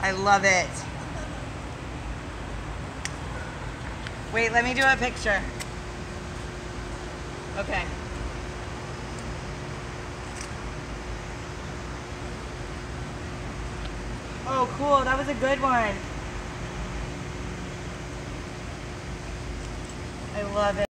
I love it. Wait, let me do a picture. Okay. Oh, cool. That was a good one. I love it.